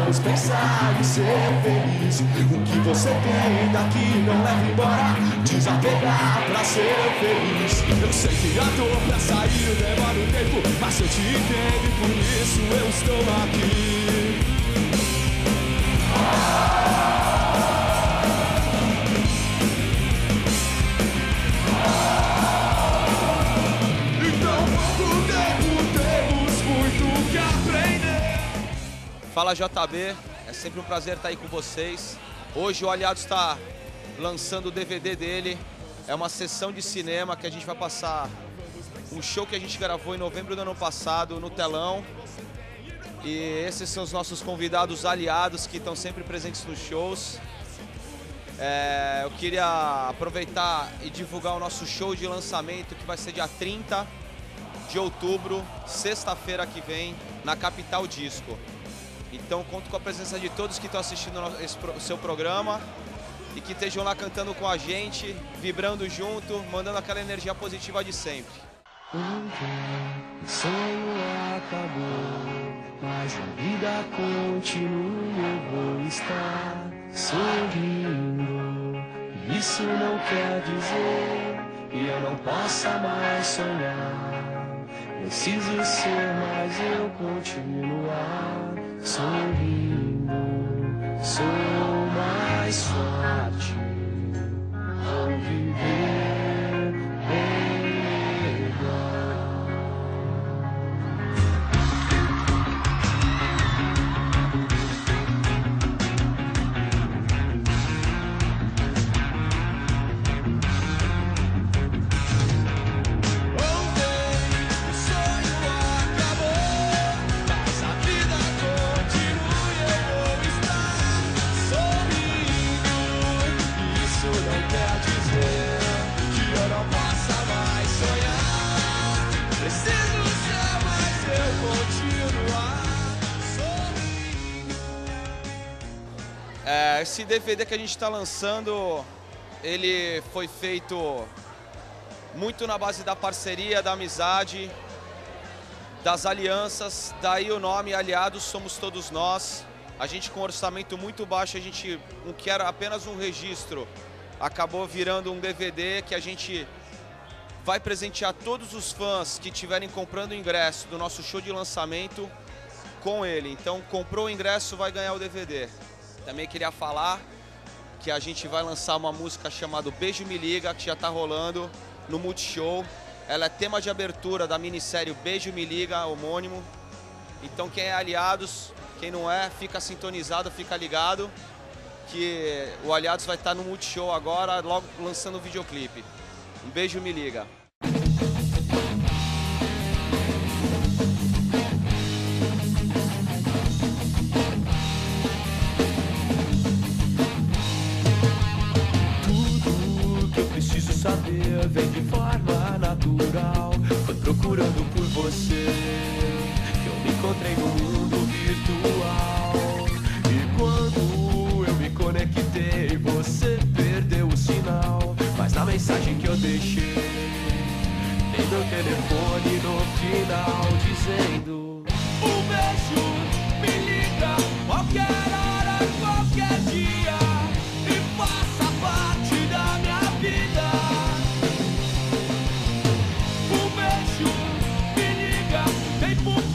vamos pensar em ser feliz. O que você tem daqui não leva embora, desapegar pra ser feliz. Eu sei que a dor pra sair demora um tempo, mas eu te entendo e por isso eu estou aqui. Então pouco tempo temos muito que aprender. Fala JB, é sempre um prazer estar aí com vocês. Hoje o Aliados está lançando o DVD dele. É uma sessão de cinema que a gente vai passar um show que a gente gravou em novembro do ano passado no telão. E esses são os nossos convidados aliados que estão sempre presentes nos shows. Eu queria aproveitar e divulgar o nosso show de lançamento que vai ser dia 30 de outubro, sexta-feira que vem, na Capital Disco. Então conto com a presença de todos que estão assistindo o seu programa e que estejam lá cantando com a gente, vibrando junto, mandando aquela energia positiva de sempre. O sonho acabou, mas a vida continua, eu vou estar sorrindo. Isso não quer dizer que eu não possa mais sonhar. Preciso ser, mas eu continuar sorrindo. Sou mais forte, vou viver melhor. Esse DVD que a gente está lançando, ele foi feito muito na base da parceria, da amizade, das alianças, daí o nome Aliados Somos Todos Nós. A gente com um orçamento muito baixo, a gente não quer apenas um registro, acabou virando um DVD que a gente vai presentear todos os fãs que estiverem comprando o ingresso do nosso show de lançamento com ele. Então comprou o ingresso, vai ganhar o DVD. Também queria falar que a gente vai lançar uma música chamada Beijo Me Liga, que já está rolando no Multishow. Ela é tema de abertura da minissérie Beijo Me Liga, homônimo. Então quem é Aliados, quem não é, fica sintonizado, fica ligado, que o Aliados vai estar no Multishow agora, logo lançando o videoclipe. Um Beijo Me Liga. Saber vem de forma natural. Foi procurando por você que eu me encontrei no mundo virtual. E quando eu me conectei, você perdeu o sinal. Mas na mensagem que eu deixei, tem meu telefone no final dizendo: um beijo me liga, qualquer hora, qualquer dia, e faça parte da minha vida. Um beijo me liga, vem por